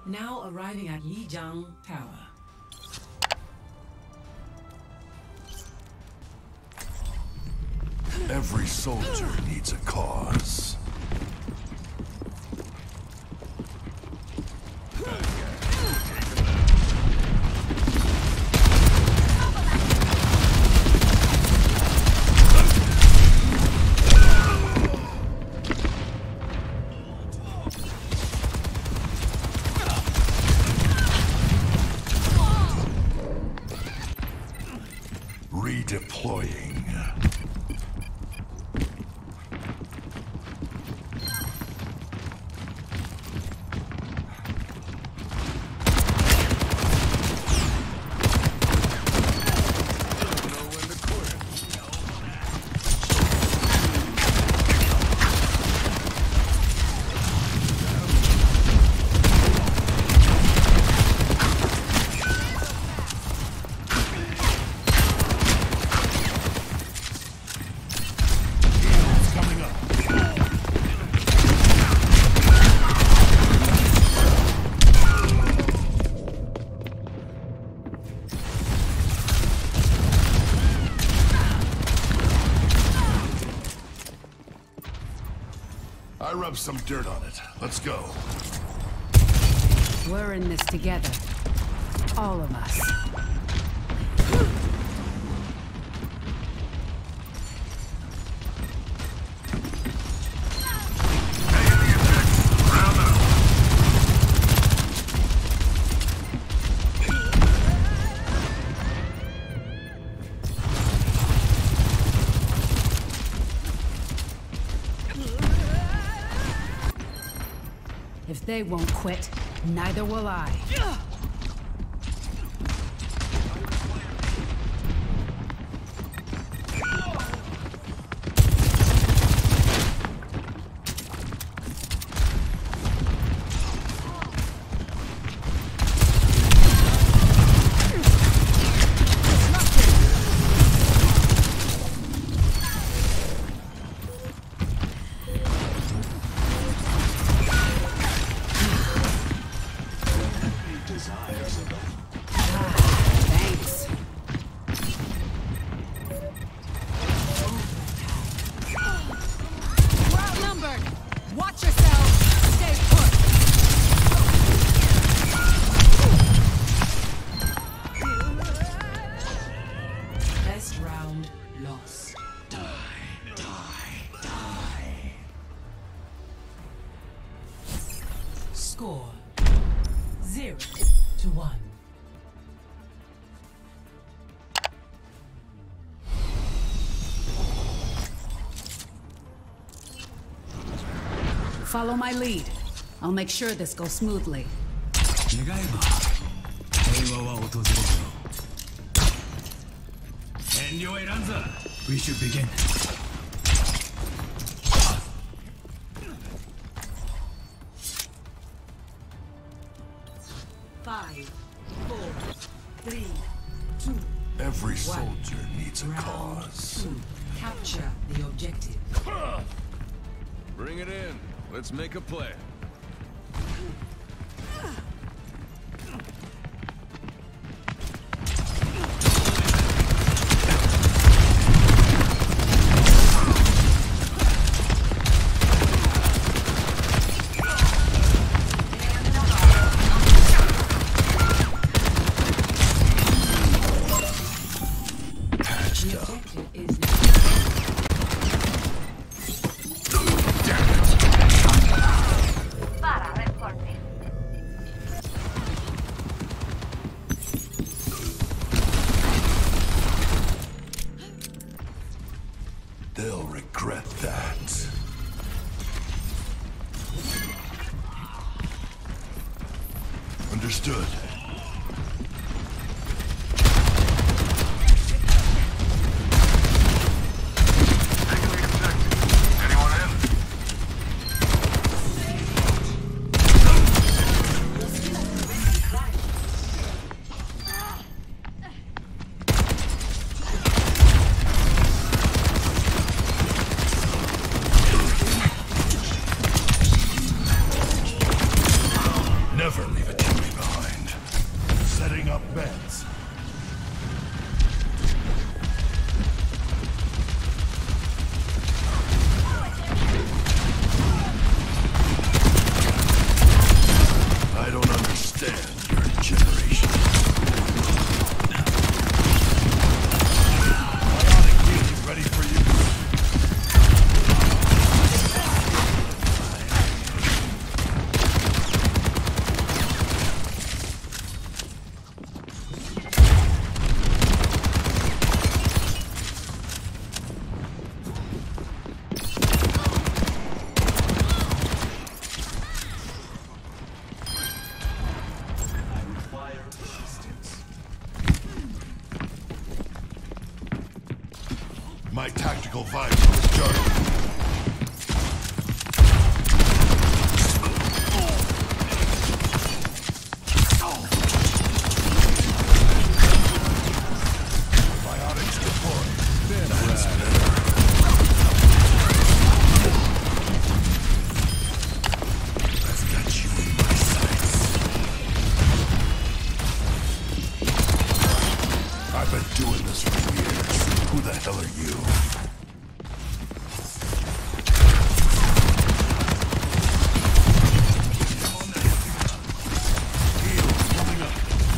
Now arriving at Yijiang Tower. Every soldier needs a cause. Redeploying. I rubbed some dirt on it. Let's go. We're in this together. All of us. If they won't quit, neither will I. Thanks. We're outnumbered. Watch yourselves. Stay put. Best round lost. Score 0-1. Follow my lead. I'll make sure this goes smoothly. We should begin. 5, 4, 3, 2. Every soldier needs a cause. 2. Capture the objective. Bring it in. Let's make a play. The objective is They'll regret that. Understood. Never leave it beds. I don't understand your generation. Bionic healing ready for you. My tactical visor is charged. Biotics deployed. That's better. I've got you in my sights. I've been doing this for years. Who the hell are you? Heals coming up.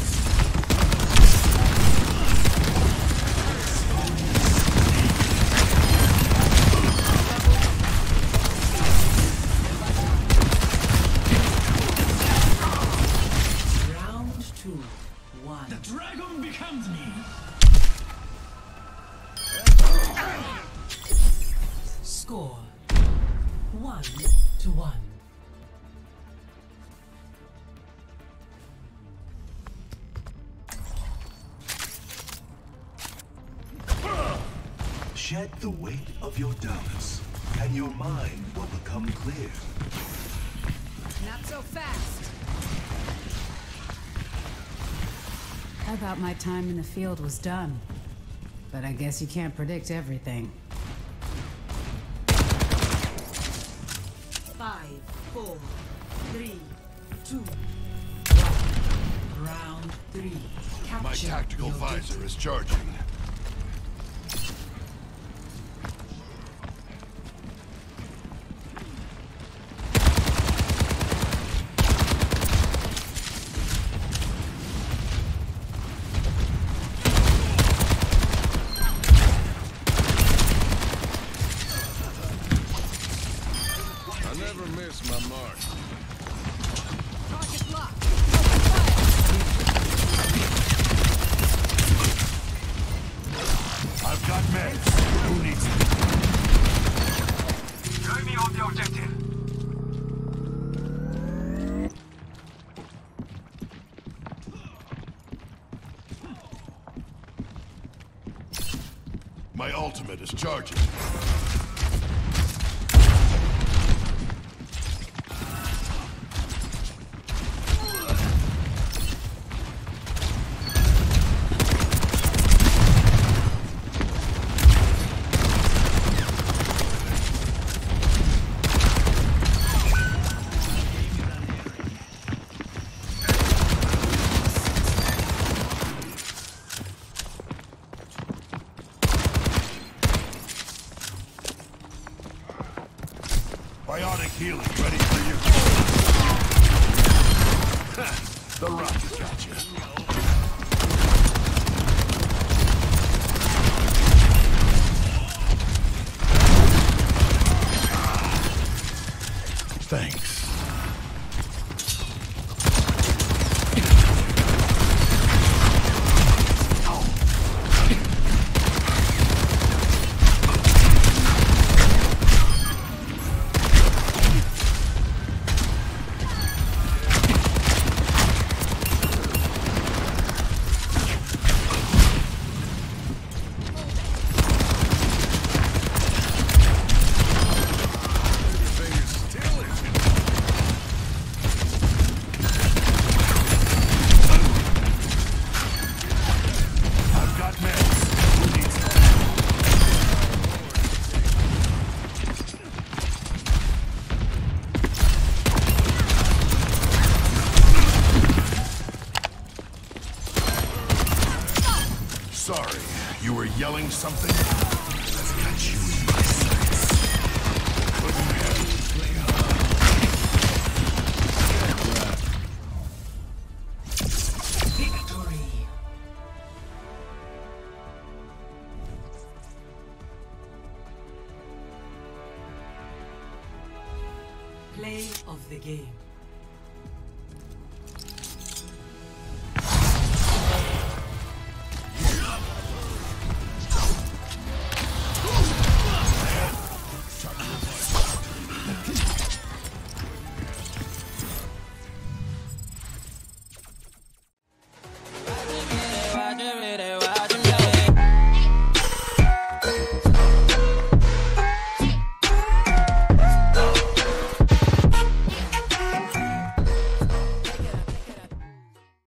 Round 2. 1. Dragon becomes me. Score 1-1. Shed the weight of your doubts, and your mind will become clear. Not so fast. I thought my time in the field was done. But I guess you can't predict everything. 5, 4, 3, 2, 1. Round 3. Capture My tactical the objective. visor is charging. I never miss my mark. Target locked. I've got meds. Who needs them? Join me on the objective. My ultimate is charging. Bionic healing ready for you. The rocket got you. Thanks. smelling something? I've got you in my sights. Victory. Play of the game.